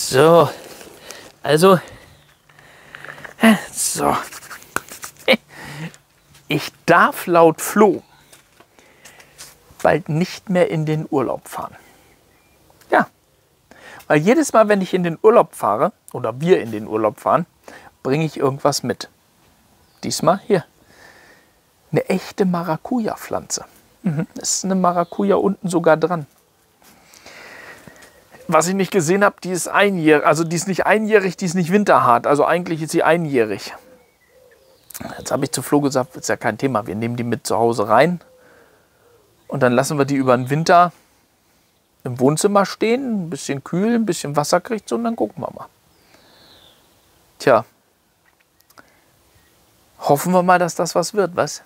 So, also, so. Ich darf laut Flo bald nicht mehr in den Urlaub fahren. Ja, weil jedes Mal, wenn ich in den Urlaub fahre, oder wir in den Urlaub fahren, bringe ich irgendwas mit. Diesmal hier, eine echte Maracuja-Pflanze. Das ist eine Maracuja unten sogar dran. Was ich nicht gesehen habe, die ist einjährig, also die ist nicht einjährig, die ist nicht winterhart, also eigentlich ist sie einjährig. Jetzt habe ich zu Flo gesagt, ist ja kein Thema, wir nehmen die mit zu Hause rein und dann lassen wir die über den Winter im Wohnzimmer stehen, ein bisschen kühl, ein bisschen Wasser kriegt so und dann gucken wir mal. Tja, hoffen wir mal, dass das was wird, was?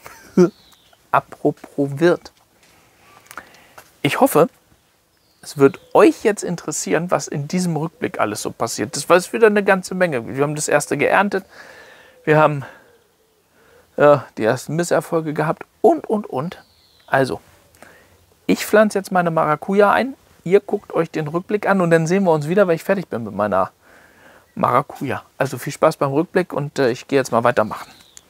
Apropos wird. Ich hoffe, es wird euch jetzt interessieren, was in diesem Rückblick alles so passiert. Das war jetzt wieder eine ganze Menge. Wir haben das erste geerntet. Wir haben die ersten Misserfolge gehabt und. Also, ich pflanze jetzt meine Maracuja ein. Ihr guckt euch den Rückblick an und dann sehen wir uns wieder, weil ich fertig bin mit meiner Maracuja. Also viel Spaß beim Rückblick und ich gehe jetzt mal weitermachen.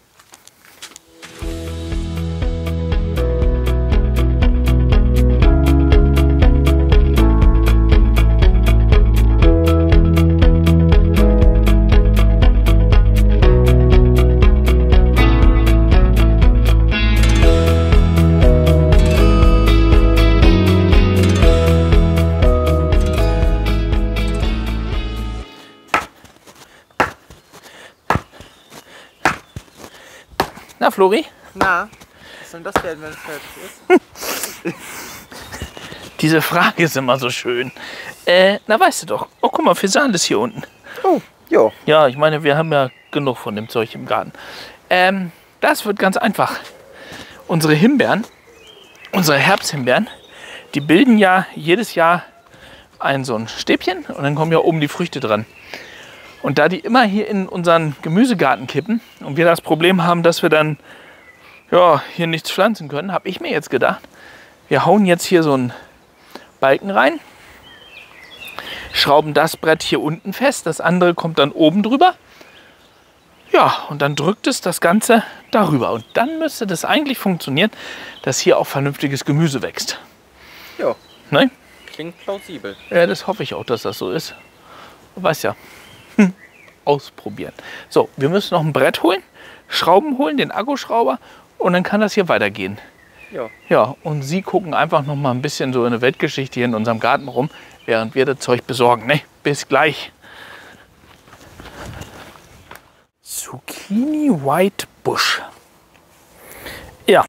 Na, Flori? Na, was soll das werden, wenn es fertig ist? Diese Frage ist immer so schön. Na, weißt du doch. Oh, guck mal, Fasan ist hier unten. Oh, ja. Ja, ich meine, wir haben ja genug von dem Zeug im Garten. Das wird ganz einfach. Unsere Himbeeren, unsere Herbsthimbeeren, die bilden ja jedes Jahr so ein Stäbchen und dann kommen ja oben die Früchte dran. Und da die immer hier in unseren Gemüsegarten kippen und wir das Problem haben, dass wir dann ja, hier nichts pflanzen können, habe ich mir jetzt gedacht, wir hauen jetzt hier so einen Balken rein, schrauben das Brett hier unten fest, das andere kommt dann oben drüber. Ja, und dann drückt es das Ganze darüber. Und dann müsste das eigentlich funktionieren, dass hier auch vernünftiges Gemüse wächst. Ja. Nein? Klingt plausibel. Ja, das hoffe ich auch, dass das so ist. Du weißt ja. Ausprobieren. So, wir müssen noch ein Brett holen, Schrauben holen, den Akkuschrauber und dann kann das hier weitergehen. Ja. Ja, und Sie gucken einfach noch mal ein bisschen so in der Weltgeschichte hier in unserem Garten rum, während wir das Zeug besorgen. Ne? Bis gleich. Zucchini White Bush. Ja.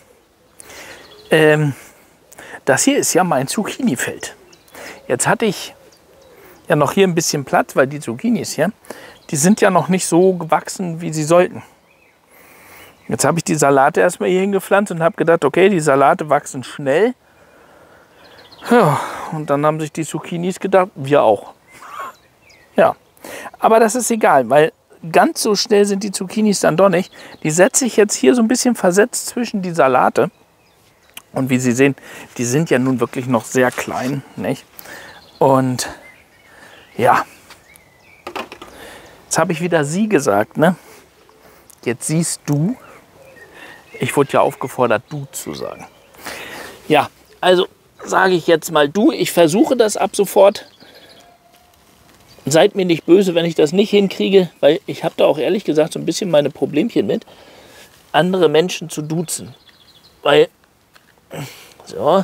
Das hier ist ja mein Zucchini-Feld. Jetzt hatte ich ja noch hier ein bisschen Platz, weil die Zucchinis hier, die sind ja noch nicht so gewachsen, wie sie sollten. Jetzt habe ich die Salate erstmal hier hingepflanzt und habe gedacht, okay, die Salate wachsen schnell. Ja, und dann haben sich die Zucchinis gedacht, wir auch. Ja, aber das ist egal, weil ganz so schnell sind die Zucchinis dann doch nicht. Die setze ich jetzt hier so ein bisschen versetzt zwischen die Salate. Und wie Sie sehen, die sind ja nun wirklich noch sehr klein, nicht? Und ja, jetzt habe ich wieder Sie gesagt, ne? Jetzt siehst du. Ich wurde ja aufgefordert, du zu sagen. Ja, also sage ich jetzt mal du. Ich versuche das ab sofort. Seid mir nicht böse, wenn ich das nicht hinkriege, weil ich habe da auch ehrlich gesagt so ein bisschen meine Problemchen mit, andere Menschen zu duzen. Weil, so,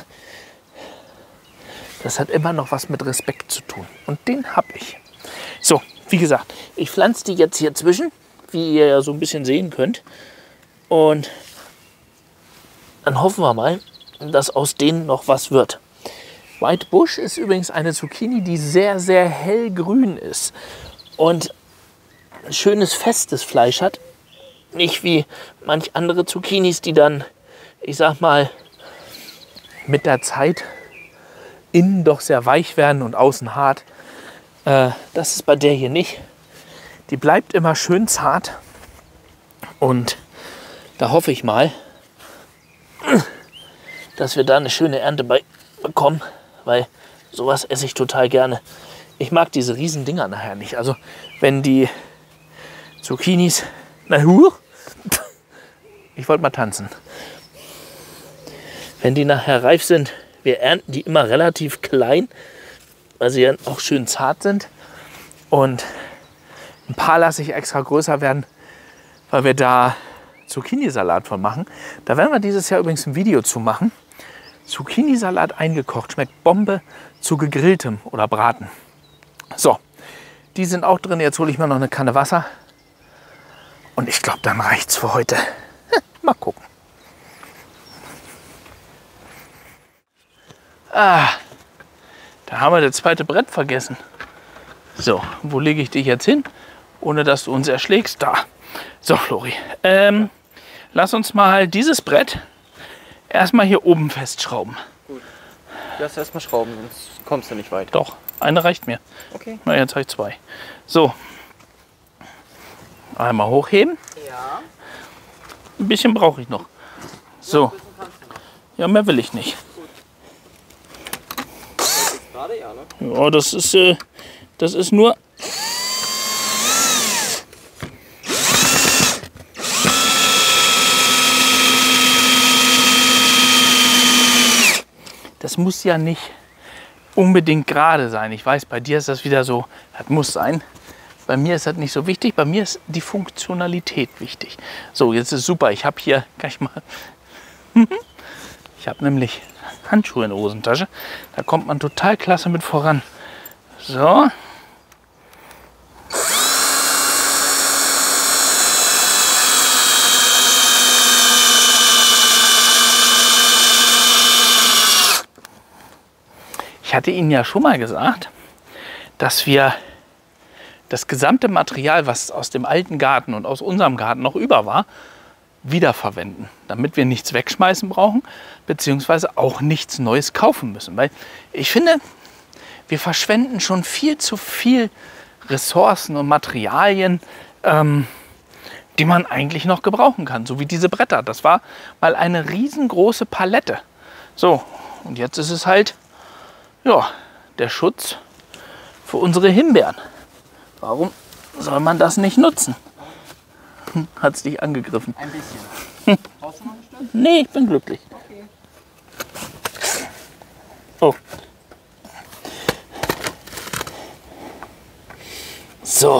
das hat immer noch was mit Respekt zu tun. Und den habe ich. So, wie gesagt, ich pflanze die jetzt hier zwischen, wie ihr ja so ein bisschen sehen könnt. Und dann hoffen wir mal, dass aus denen noch was wird. White Bush ist übrigens eine Zucchini, die sehr, sehr hellgrün ist. Und ein schönes, festes Fleisch hat. Nicht wie manch andere Zucchinis, die dann, ich sag mal, mit der Zeit innen doch sehr weich werden und außen hart. Das ist bei der hier nicht. Die bleibt immer schön zart. Und da hoffe ich mal, dass wir da eine schöne Ernte bei bekommen, weil sowas esse ich total gerne. ich mag diese riesen Dinger nachher nicht. Also wenn die Zucchinis, ich wollte mal tanzen. Wenn die nachher reif sind, wir ernten die immer relativ klein, weil sie ja auch schön zart sind. Und ein paar lasse ich extra größer werden, weil wir da Zucchini-Salat von machen. Da werden wir dieses Jahr übrigens ein Video zu machen. Zucchini-Salat eingekocht, schmeckt Bombe zu gegrilltem oder Braten. So, die sind auch drin. Jetzt hole ich mir noch eine Kanne Wasser. Und ich glaube, dann reicht's für heute. Mal gucken. Ah, da haben wir das zweite Brett vergessen. So, wo lege ich dich jetzt hin, ohne dass du uns erschlägst? Da. So, Flori. Lass uns mal dieses Brett erstmal hier oben festschrauben. Gut. Lass erstmal schrauben, sonst kommst du nicht weit. Doch, eine reicht mir. Okay. Na, jetzt habe ich zwei. So. Einmal hochheben. Ja. Ein bisschen brauche ich noch. So. Ja, mehr will ich nicht. Gerade ja, ne? Ja, das ist nur. Das muss ja nicht unbedingt gerade sein. Ich weiß, bei dir ist das wieder so, das muss sein. Bei mir ist das nicht so wichtig. Bei mir ist die Funktionalität wichtig. So, jetzt ist super. Ich habe hier, kann ich mal. Ich habe nämlich Handschuhe in der Hosentasche. Da kommt man total klasse mit voran. So. Ich hatte Ihnen ja schon mal gesagt, dass wir das gesamte Material, was aus dem alten Garten und aus unserem Garten noch über war, wiederverwenden, damit wir nichts wegschmeißen brauchen, beziehungsweise auch nichts Neues kaufen müssen. Weil ich finde, wir verschwenden schon viel zu viel Ressourcen und Materialien, die man eigentlich noch gebrauchen kann. So wie diese Bretter. Das war mal eine riesengroße Palette. So, und jetzt ist es halt, ja, der Schutz für unsere Himbeeren. Warum soll man das nicht nutzen? Hat es dich angegriffen? Ein bisschen. Brauchst du noch ein Stück? Nee, ich bin glücklich. Okay. Oh. So.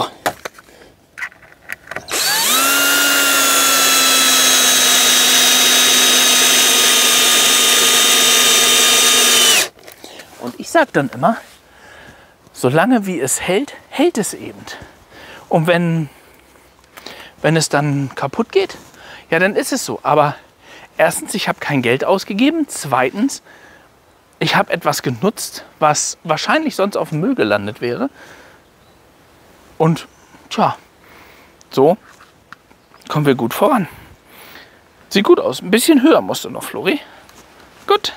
Und ich sage dann immer, solange wie es hält, hält es eben. Und wenn es dann kaputt geht, ja, dann ist es so. Aber erstens, ich habe kein Geld ausgegeben. Zweitens, ich habe etwas genutzt, was wahrscheinlich sonst auf dem Müll gelandet wäre. Und tja, so kommen wir gut voran. Sieht gut aus. Ein bisschen höher musst du noch, Flori. Gut.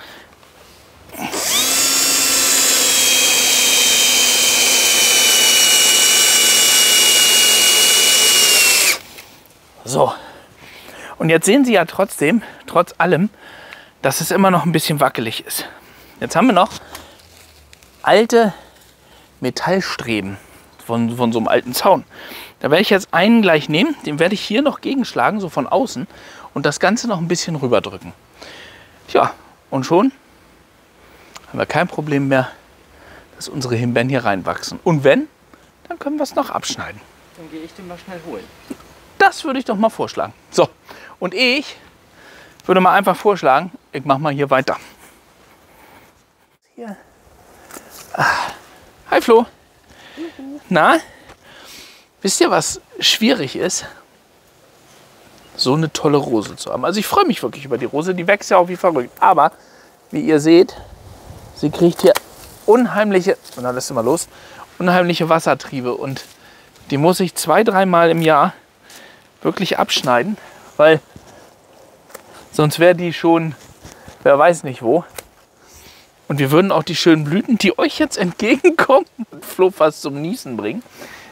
So, und jetzt sehen Sie ja trotzdem, trotz allem, dass es immer noch ein bisschen wackelig ist. Jetzt haben wir noch alte Metallstreben von so einem alten Zaun. Da werde ich jetzt einen gleich nehmen, den werde ich hier noch gegenschlagen, so von außen, und das Ganze noch ein bisschen rüberdrücken. Tja, und schon haben wir kein Problem mehr, dass unsere Himbeeren hier reinwachsen. Und wenn, dann können wir es noch abschneiden. Dann gehe ich den mal schnell holen. Das würde ich doch mal vorschlagen. So, und ich würde mal einfach vorschlagen, ich mache mal hier weiter. Hier. Hi Flo. Na, wisst ihr, was schwierig ist? So eine tolle Rose zu haben. Also ich freue mich wirklich über die Rose, die wächst ja auch wie verrückt. Aber, wie ihr seht, sie kriegt hier unheimliche, und dann lässt du mal los, unheimliche Wassertriebe. Und die muss ich 2-3 Mal im Jahr wirklich abschneiden, weil sonst wäre die schon, wer weiß nicht wo. Und wir würden auch die schönen Blüten, die euch jetzt entgegenkommen und Flo fast zum Niesen bringen,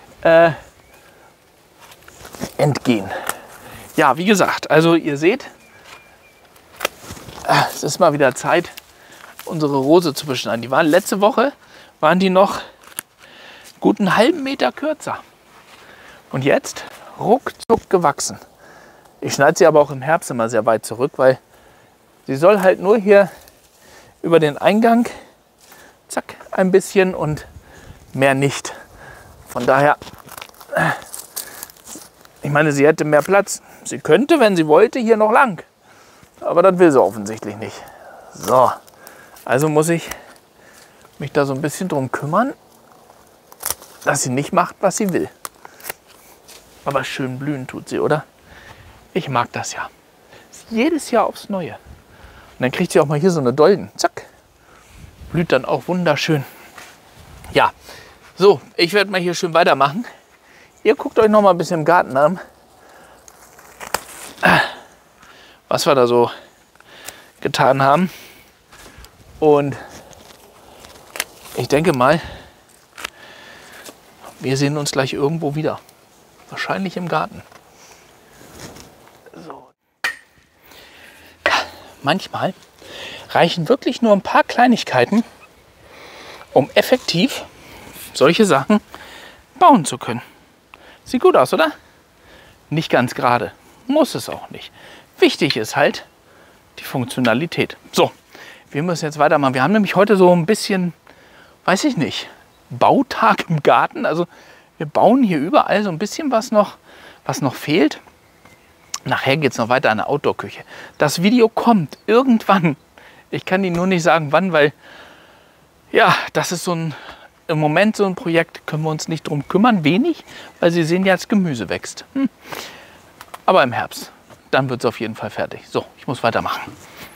entgehen. Ja, wie gesagt, also ihr seht, es ist mal wieder Zeit, unsere Rose zu beschneiden. Die waren letzte Woche, waren die noch Guten halben Meter kürzer. Und jetzt ruckzuck gewachsen. Ich schneide sie aber auch im Herbst immer sehr weit zurück, weil sie soll halt nur hier über den Eingang, zack, ein bisschen und mehr nicht. Von daher, ich meine, sie hätte mehr Platz. Sie könnte, wenn sie wollte, hier noch lang. Aber das will sie offensichtlich nicht. So, also muss ich mich da so ein bisschen drum kümmern, dass sie nicht macht, was sie will. Aber schön blühen tut sie, oder? Ich mag das ja. Jedes Jahr aufs Neue. Und dann kriegt sie auch mal hier so eine Dolden. Zack. Blüht dann auch wunderschön. Ja, so, ich werde mal hier schön weitermachen. Ihr guckt euch noch mal ein bisschen im Garten an, was wir da so getan haben. Und ich denke mal, wir sehen uns gleich irgendwo wieder. Wahrscheinlich im Garten. So. Manchmal reichen wirklich nur ein paar Kleinigkeiten, um effektiv solche Sachen bauen zu können. Sieht gut aus, oder? Nicht ganz gerade. Muss es auch nicht. Wichtig ist halt die Funktionalität. So, wir müssen jetzt weitermachen. Wir haben nämlich heute so ein bisschen, weiß ich nicht, Bautag im Garten. Also wir bauen hier überall so ein bisschen was noch fehlt. Nachher geht es noch weiter an der Outdoor-Küche. Das Video kommt irgendwann. Ich kann Ihnen nur nicht sagen, wann, weil ja, das ist im Moment so ein Projekt, können wir uns nicht drum kümmern, wenig, weil Sie sehen ja, das Gemüse wächst. Aber im Herbst, dann wird es auf jeden Fall fertig. So, ich muss weitermachen.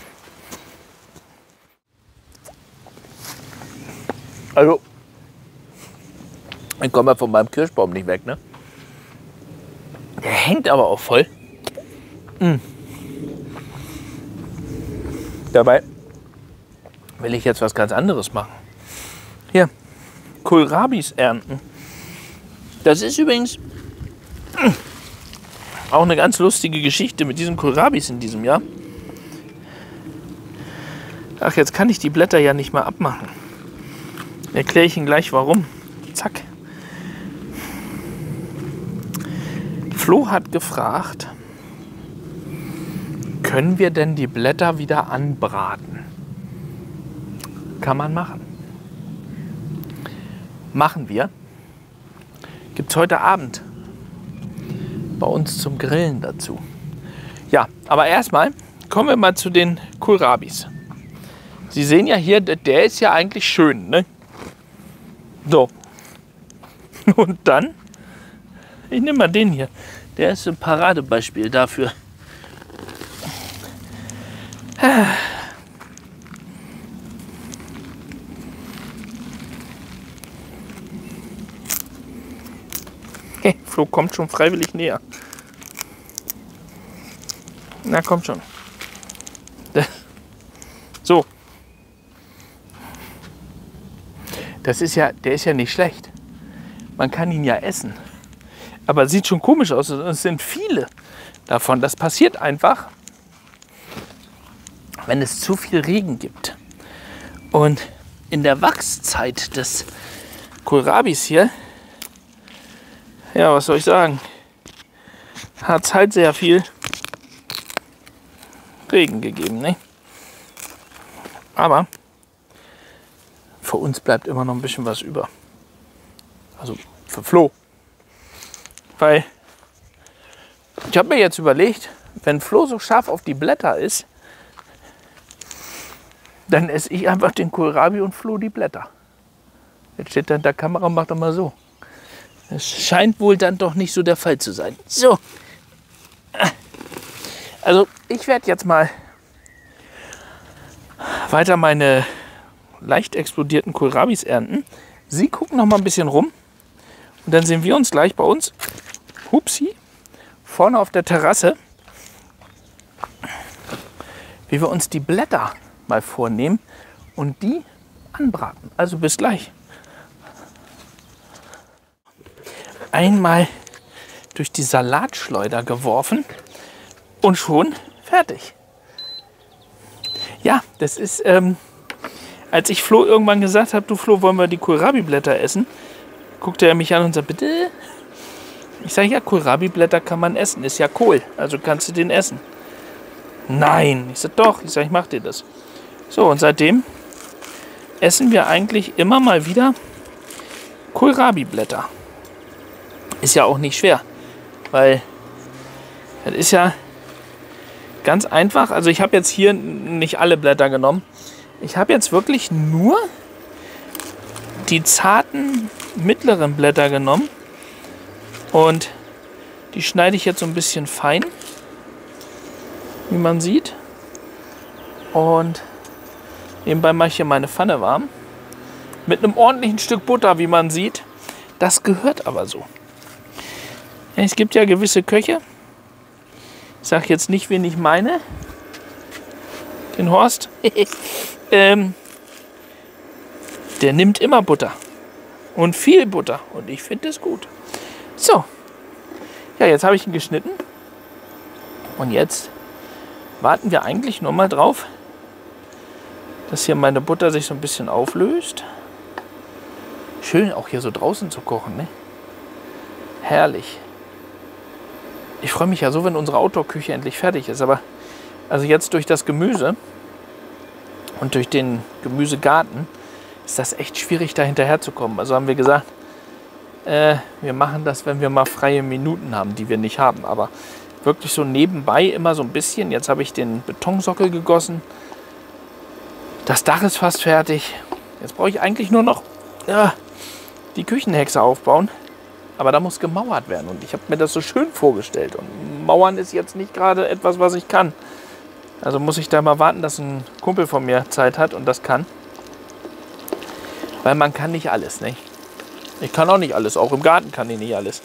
Also, ich komme ja von meinem Kirschbaum nicht weg, ne? Der hängt aber auch voll. Dabei will ich jetzt was ganz anderes machen. Hier, Kohlrabis ernten. Das ist übrigens auch eine ganz lustige Geschichte mit diesen Kohlrabis in diesem Jahr. Ach, jetzt kann ich die Blätter ja nicht mal abmachen. Erkläre ich Ihnen gleich warum. Zack. Flo hat gefragt, können wir denn die Blätter wieder anbraten? Kann man machen. Machen wir. Gibt es heute Abend bei uns zum Grillen dazu. Ja, aber erstmal kommen wir mal zu den Kohlrabis. Sie sehen ja hier, der ist ja eigentlich schön, ne? So. Und dann, ich nehme mal den hier. Der ist ein Paradebeispiel dafür. Hey, Flo kommt schon freiwillig näher. Na, kommt schon. So. Der ist ja nicht schlecht. Man kann ihn ja essen. Aber sieht schon komisch aus. Es sind viele davon. Das passiert einfach, wenn es zu viel Regen gibt. Und in der Wachszeit des Kohlrabis hier, ja, was soll ich sagen, hat es halt sehr viel Regen gegeben, ne? Aber für uns bleibt immer noch ein bisschen was über. Also für Flo. Weil ich habe mir jetzt überlegt, wenn Flo so scharf auf die Blätter ist, dann esse ich einfach den Kohlrabi und Flo die Blätter. Jetzt steht er in der Kamera und macht doch mal so. Das scheint wohl dann doch nicht so der Fall zu sein. So. Also ich werde jetzt mal weiter meine leicht explodierten Kohlrabis ernten. Sie gucken noch mal ein bisschen rum. Und dann sehen wir uns gleich bei uns, hupsi, vorne auf der Terrasse, wie wir uns die Blätter mal vornehmen und die anbraten. Also bis gleich. Einmal durch die Salatschleuder geworfen und schon fertig. Ja, das ist, als ich Flo irgendwann gesagt habe, du Flo, wollen wir die Kohlrabi-Blätter essen, guckte er mich an und sagte, bitte? Ich sage, ja, Kohlrabi-Blätter kann man essen. Ist ja Kohl, also kannst du den essen. Nein. Ich sage, doch. Ich sage, ich mache dir das. So, und seitdem essen wir eigentlich immer mal wieder Kohlrabi-Blätter. Ist ja auch nicht schwer, weil das ist ja ganz einfach. Also ich habe jetzt hier nicht alle Blätter genommen. Ich habe jetzt wirklich nur die zarten mittleren Blätter genommen und die schneide ich jetzt so ein bisschen fein, wie man sieht. Und nebenbei mache ich hier meine Pfanne warm. Mit einem ordentlichen Stück Butter, wie man sieht. Das gehört aber so. Es gibt ja gewisse Köche. Ich sage jetzt nicht, wen ich meine. Den Horst. Der nimmt immer Butter. Und viel Butter. Und ich finde es gut. So. Ja, jetzt habe ich ihn geschnitten. Und jetzt warten wir eigentlich nur mal drauf, dass hier meine Butter sich so ein bisschen auflöst. Schön auch hier so draußen zu kochen, ne? Herrlich. Ich freue mich ja so, wenn unsere Outdoor-Küche endlich fertig ist. Aber also jetzt durch das Gemüse und durch den Gemüsegarten ist das echt schwierig, da hinterher zu kommen. Also haben wir gesagt, wir machen das, wenn wir mal freie Minuten haben, die wir nicht haben. Aber wirklich so nebenbei immer so ein bisschen. Jetzt habe ich den Betonsockel gegossen. Das Dach ist fast fertig. Jetzt brauche ich eigentlich nur noch die Küchenhexe aufbauen. Aber da muss gemauert werden. Und ich habe mir das so schön vorgestellt. Und Mauern ist jetzt nicht gerade etwas, was ich kann. Also muss ich da mal warten, dass ein Kumpel von mir Zeit hat und das kann. Weil man kann nicht alles, ne? Ich kann auch nicht alles. Auch im Garten kann ich nicht alles.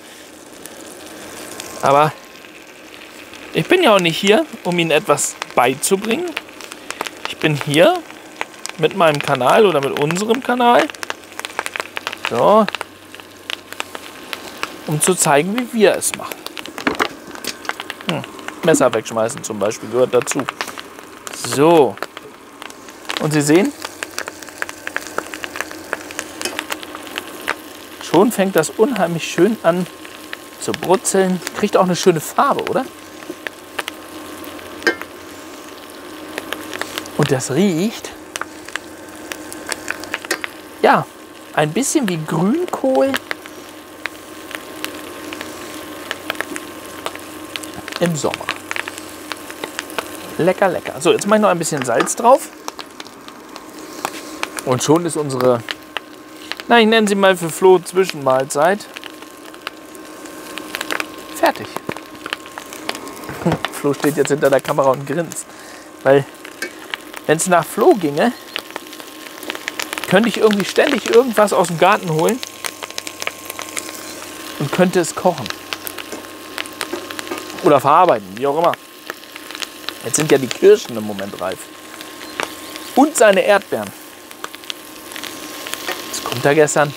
Aber ich bin ja auch nicht hier, um Ihnen etwas beizubringen. Ich bin hier mit meinem Kanal oder mit unserem Kanal. So. Um zu zeigen, wie wir es machen. Messer wegschmeißen zum Beispiel gehört dazu. So. Und Sie sehen, schon fängt das unheimlich schön an zu brutzeln. Kriegt auch eine schöne Farbe, oder? Und das riecht, ja, ein bisschen wie Grünkohl im Sommer. Lecker, lecker. So, jetzt mache ich noch ein bisschen Salz drauf. Und schon ist unsere, na, ich nenne sie mal für Flo Zwischenmahlzeit fertig. Flo steht jetzt hinter der Kamera und grinst. Weil, wenn es nach Flo ginge, könnte ich irgendwie ständig irgendwas aus dem Garten holen und könnte es kochen. Oder verarbeiten, wie auch immer. Jetzt sind ja die Kirschen im Moment reif. Und seine Erdbeeren. Was kommt da gestern?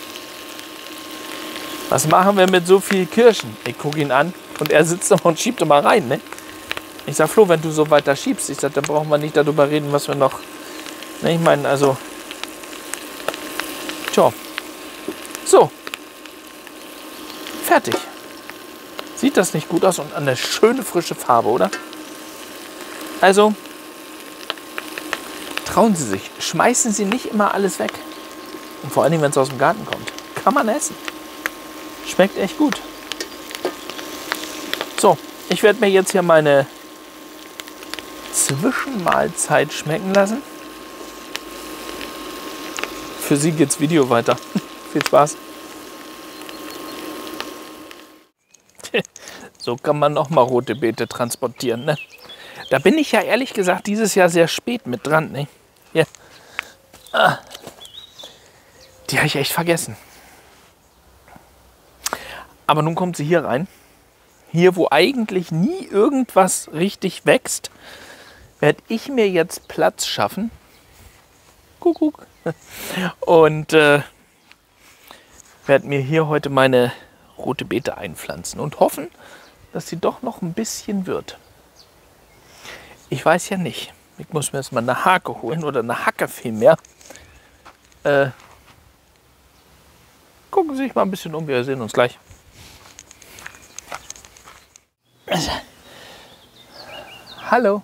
Was machen wir mit so viel Kirschen? Ich gucke ihn an und er sitzt da und schiebt immer rein. Ne? Ich sage, Flo, wenn du so weiter schiebst, ich sage, dann brauchen wir nicht darüber reden, was wir noch... Ne, ich meine, also... Tja. So. Fertig. Sieht das nicht gut aus und eine schöne frische Farbe, oder? Also, trauen Sie sich. Schmeißen Sie nicht immer alles weg. Und vor allem, wenn es aus dem Garten kommt. Kann man essen. Schmeckt echt gut. So, ich werde mir jetzt hier meine Zwischenmahlzeit schmecken lassen. Für Sie geht's Video weiter. Viel Spaß. So kann man noch mal rote Beete transportieren, ne? Da bin ich ja ehrlich gesagt dieses Jahr sehr spät mit dran, ne? Ja. Die habe ich echt vergessen. Aber nun kommt sie hier rein. Hier, wo eigentlich nie irgendwas richtig wächst, werde ich mir jetzt Platz schaffen. Kuckuck. Und werde mir hier heute meine rote Beete einpflanzen und hoffen, dass sie doch noch ein bisschen wird. Ich weiß ja nicht. Ich muss mir jetzt mal eine Hake holen oder eine Hacke vielmehr. Guck. gucken Sie sich mal ein bisschen um. Wir sehen uns gleich. Hallo.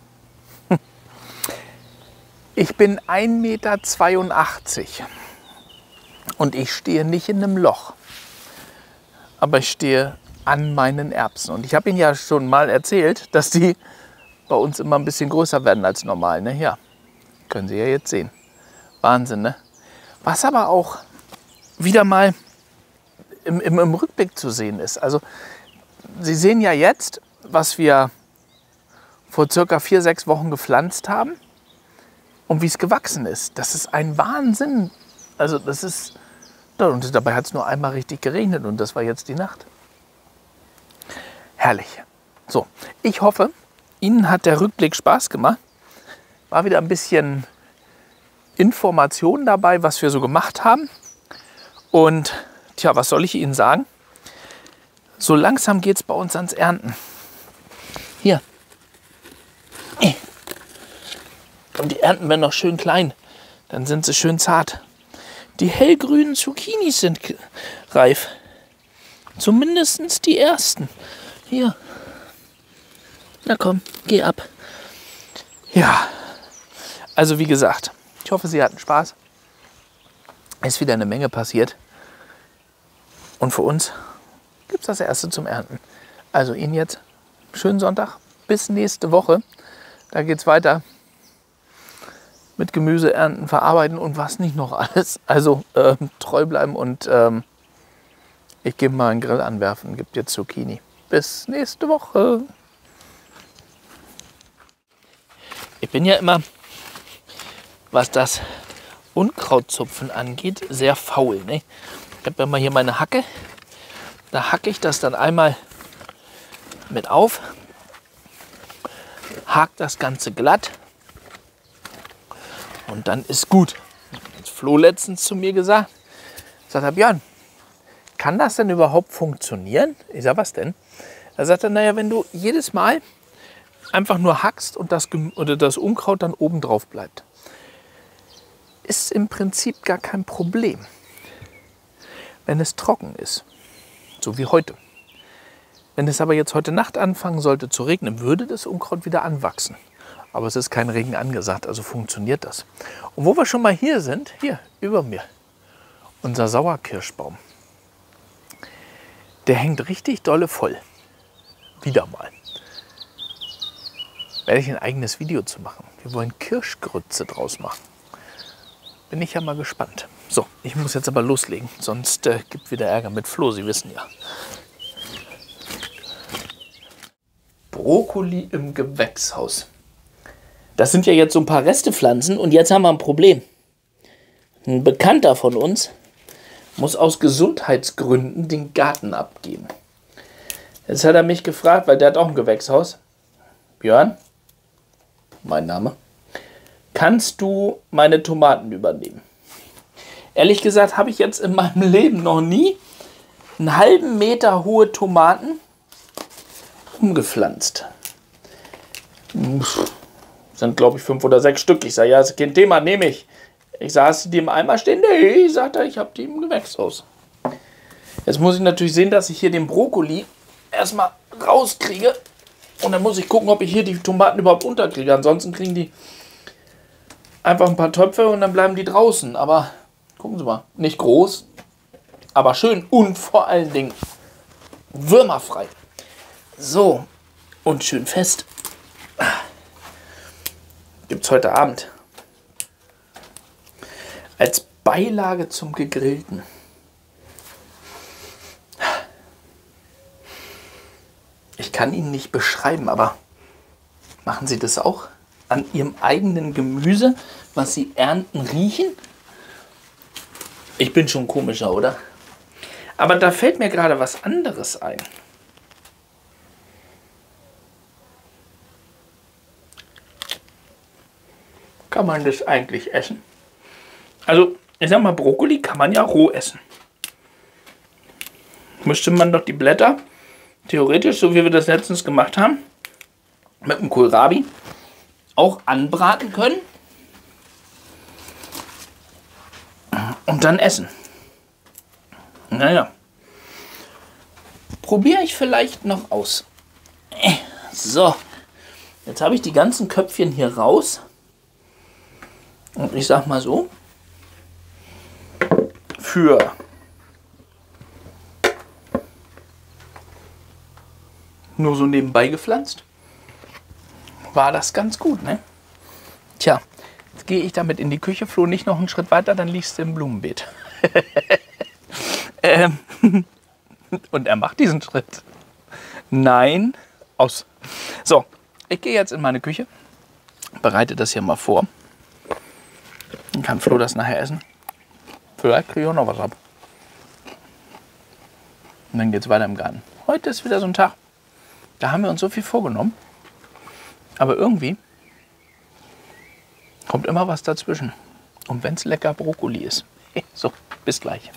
Ich bin 1,82 Meter und ich stehe nicht in einem Loch, aber ich stehe an meinen Erbsen. Und ich habe Ihnen ja schon mal erzählt, dass die bei uns immer ein bisschen größer werden als normal. Ne? Ja, können Sie ja jetzt sehen. Wahnsinn, ne? Was aber auch wieder mal im Rückblick zu sehen ist. Also Sie sehen ja jetzt, was wir vor circa 4, 6 Wochen gepflanzt haben und wie es gewachsen ist. Das ist ein Wahnsinn. Also das ist, und dabei hat es nur einmal richtig geregnet und das war jetzt die Nacht. Herrlich. So, ich hoffe, Ihnen hat der Rückblick Spaß gemacht. War wieder ein bisschen Information dabei, was wir so gemacht haben. Und tja, was soll ich Ihnen sagen? So langsam geht es bei uns ans Ernten. Hier. Und die Ernten werden noch schön klein. Dann sind sie schön zart. Die hellgrünen Zucchinis sind reif. Zumindest die ersten. Hier. Na komm, geh ab. Ja, also wie gesagt, ich hoffe, Sie hatten Spaß. Es ist wieder eine Menge passiert. Und für uns gibt es das Erste zum Ernten. Also Ihnen jetzt schönen Sonntag. Bis nächste Woche. Da geht es weiter mit Gemüse ernten, verarbeiten und was nicht noch alles. Also treu bleiben und ich gebe mal einen Grill anwerfen. Gibt jetzt Zucchini. Bis nächste Woche. Ich bin ja immer, was das Unkrautzupfen angeht, sehr faul. Ne? Ich habe ja mal hier meine Hacke. Da hacke ich das dann einmal mit auf. Hake das Ganze glatt. Und dann ist gut. Hat Flo letztens zu mir gesagt. Sagt er, Björn, kann das denn überhaupt funktionieren? Ich sage, was denn? Er sagte, naja, wenn du jedes Mal einfach nur hackst und das Unkraut dann oben drauf bleibt, ist im Prinzip gar kein Problem. Wenn es trocken ist, so wie heute. Wenn es aber jetzt heute Nacht anfangen sollte zu regnen, würde das Unkraut wieder anwachsen. Aber es ist kein Regen angesagt, also funktioniert das. Und wo wir schon mal hier sind, hier über mir, unser Sauerkirschbaum, der hängt richtig dolle voll. Wieder mal. Werde ich ein eigenes Video zu machen. Wir wollen Kirschgrütze draus machen. Bin ich ja mal gespannt. So, ich muss jetzt aber loslegen, sonst gibt wieder Ärger mit Flo, Sie wissen ja. Brokkoli im Gewächshaus. Das sind ja jetzt so ein paar Restepflanzen und jetzt haben wir ein Problem. Ein Bekannter von uns muss aus Gesundheitsgründen den Garten abgeben. Jetzt hat er mich gefragt, weil der hat auch ein Gewächshaus. Björn, mein Name, kannst du meine Tomaten übernehmen? Ehrlich gesagt habe ich jetzt in meinem Leben noch nie einen halben Meter hohe Tomaten umgepflanzt. Sind glaube ich 5 oder 6 Stück. Ich sage, ja, ist kein Thema, nehme ich. Ich sage, hast du die im Eimer stehen? Nee, sagt er, ich habe die im Gewächshaus. Jetzt muss ich natürlich sehen, dass ich hier den Brokkoli erstmal rauskriege. Und dann muss ich gucken, ob ich hier die Tomaten überhaupt unterkriege. Ansonsten kriegen die einfach ein paar Töpfe und dann bleiben die draußen. Aber gucken Sie mal, nicht groß, aber schön und vor allen Dingen würmerfrei. So, und schön fest. Gibt es heute Abend als Beilage zum Gegrillten. Ich kann Ihnen nicht beschreiben, aber machen Sie das auch an Ihrem eigenen Gemüse, was Sie ernten, riechen? Ich bin schon komischer, oder? Aber da fällt mir gerade was anderes ein. Kann man das eigentlich essen? Also, ich sag mal, Brokkoli kann man ja roh essen. Müsste man doch die Blätter, theoretisch, so wie wir das letztens gemacht haben, mit dem Kohlrabi, auch anbraten können und dann essen. Naja. Probiere ich vielleicht noch aus. So. Jetzt habe ich die ganzen Köpfchen hier raus. Und ich sag mal so. Für nur so nebenbei gepflanzt, war das ganz gut, ne? Tja, jetzt gehe ich damit in die Küche, Flo, nicht noch einen Schritt weiter, dann liegst du im Blumenbeet. Und er macht diesen Schritt. Nein, aus. So, ich gehe jetzt in meine Küche, bereite das hier mal vor. Dann kann Flo das nachher essen. Vielleicht kriege ich auch noch was ab. Und dann geht es weiter im Garten. Heute ist wieder so ein Tag. Da haben wir uns so viel vorgenommen. Aber irgendwie kommt immer was dazwischen. Und wenn es lecker Brokkoli ist. So, bis gleich.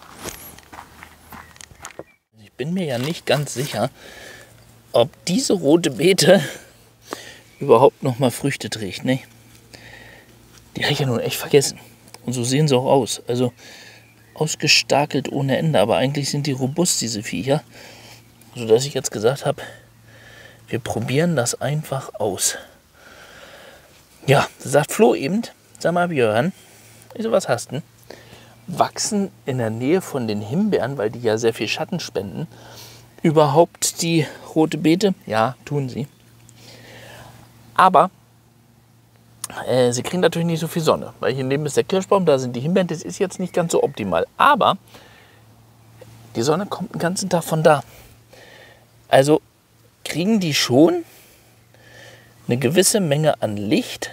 Ich bin mir ja nicht ganz sicher, ob diese rote Beete überhaupt noch mal Früchte trägt. Ne? Die habe ich ja nun echt vergessen. Und so sehen sie auch aus. Also ausgestakelt ohne Ende. Aber eigentlich sind die robust, diese Viecher. Sodass ich jetzt gesagt habe, wir probieren das einfach aus. Ja, sagt Flo eben, sag mal Björn, wieso, was hast du? Wachsen in der Nähe von den Himbeeren, weil die ja sehr viel Schatten spenden, überhaupt die rote Beete? Ja, tun sie. Aber sie kriegen natürlich nicht so viel Sonne, weil hier neben ist der Kirschbaum, da sind die Himbeeren, das ist jetzt nicht ganz so optimal. Aber die Sonne kommt den ganzen Tag von da. Also kriegen die schon eine gewisse Menge an Licht.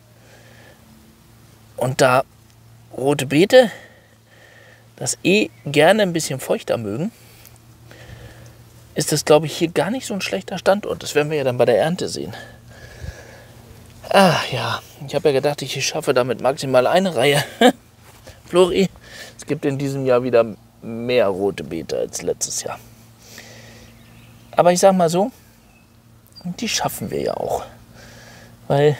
Und da rote Beete das gerne ein bisschen feuchter mögen, ist das, glaube ich, hier gar nicht so ein schlechter Standort. Das werden wir ja dann bei der Ernte sehen. Ach ja, ich habe ja gedacht, ich schaffe damit maximal eine Reihe. Flori, es gibt in diesem Jahr wieder mehr rote Beete als letztes Jahr. Aber ich sage mal so, die schaffen wir ja auch. Weil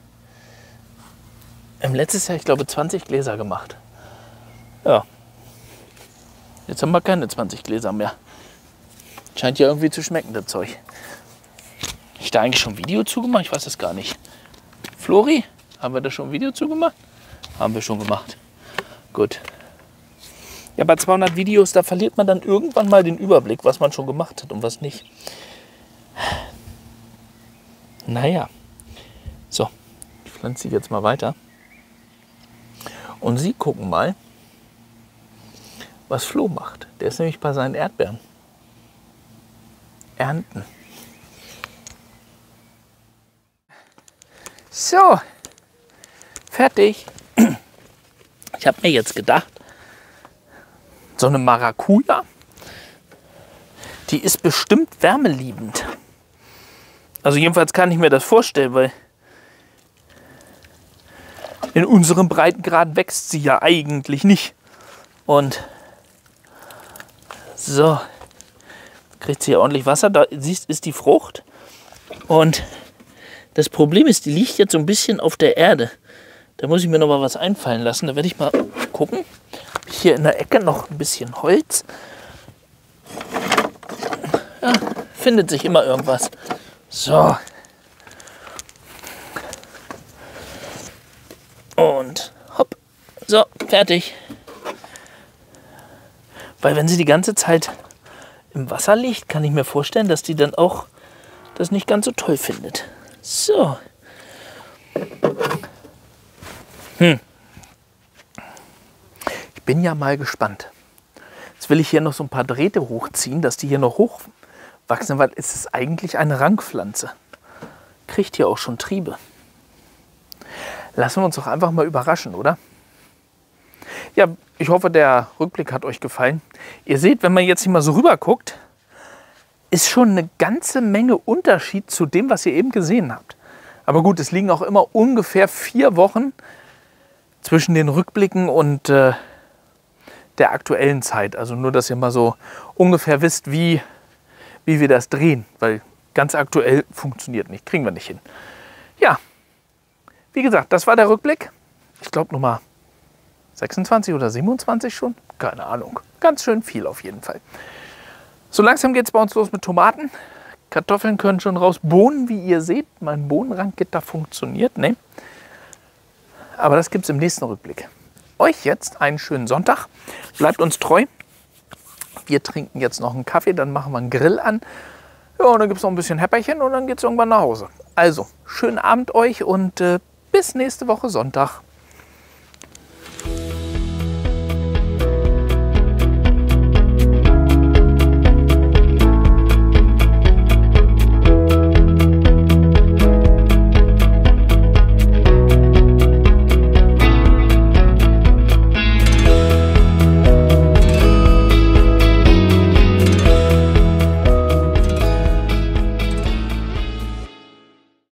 im letzten Jahr, ich glaube, 20 Gläser gemacht. Ja. Jetzt haben wir keine 20 Gläser mehr. Scheint ja irgendwie zu schmecken, das Zeug. Habe ich da eigentlich schon ein Video zugemacht? Ich weiß es gar nicht. Flori, haben wir da schon ein Video zugemacht? Haben wir schon gemacht. Gut. Ja, bei 200 Videos, da verliert man dann irgendwann mal den Überblick, was man schon gemacht hat und was nicht. Naja. So, ich pflanze sie jetzt mal weiter. Und Sie gucken mal, was Flo macht. Der ist nämlich bei seinen Erdbeeren. Ernten. So, fertig. Ich habe mir jetzt gedacht, so eine Maracuja, die ist bestimmt wärmeliebend. Also jedenfalls kann ich mir das vorstellen, weil in unserem Breitengrad wächst sie ja eigentlich nicht. Und so, kriegt sie ja ordentlich Wasser. Da siehst, ist die Frucht. Und das Problem ist, die liegt jetzt so ein bisschen auf der Erde. Da muss ich mir noch mal was einfallen lassen. Da werde ich mal gucken. Hier in der Ecke noch ein bisschen Holz. Ja, findet sich immer irgendwas. So. Und hopp. So, fertig. Weil wenn sie die ganze Zeit im Wasser liegt, kann ich mir vorstellen, dass die dann auch das nicht ganz so toll findet. So. Ich bin ja mal gespannt. Jetzt will ich hier noch so ein paar Drähte hochziehen, dass die hier noch hochwachsen, weil es ist eigentlich eine Rankpflanze. Kriegt hier auch schon Triebe. Lassen wir uns doch einfach mal überraschen, oder? Ja, ich hoffe, der Rückblick hat euch gefallen. Ihr seht, wenn man jetzt hier mal so rüber guckt, ist schon eine ganze Menge Unterschied zu dem, was ihr eben gesehen habt. Aber gut, es liegen auch immer ungefähr 4 Wochen zwischen den Rückblicken und der aktuellen Zeit. Also nur, dass ihr mal so ungefähr wisst, wie wir das drehen. Weil ganz aktuell funktioniert nicht, kriegen wir nicht hin. Ja, wie gesagt, das war der Rückblick. Ich glaube Nummer 26 oder 27 schon? Keine Ahnung. Ganz schön viel auf jeden Fall. So langsam geht es bei uns los mit Tomaten. Kartoffeln können schon raus. Bohnen, wie ihr seht, mein Bohnenrandgitter funktioniert. Ne? Aber das gibt es im nächsten Rückblick. Euch jetzt einen schönen Sonntag. Bleibt uns treu. Wir trinken jetzt noch einen Kaffee, dann machen wir einen Grill an. Ja, und dann gibt es noch ein bisschen Häpperchen und dann geht es irgendwann nach Hause. Also, schönen Abend euch und bis nächste Woche Sonntag.